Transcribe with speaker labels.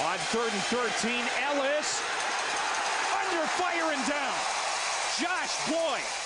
Speaker 1: On 3rd and 13, Ellis under fire and down. Josh Boyd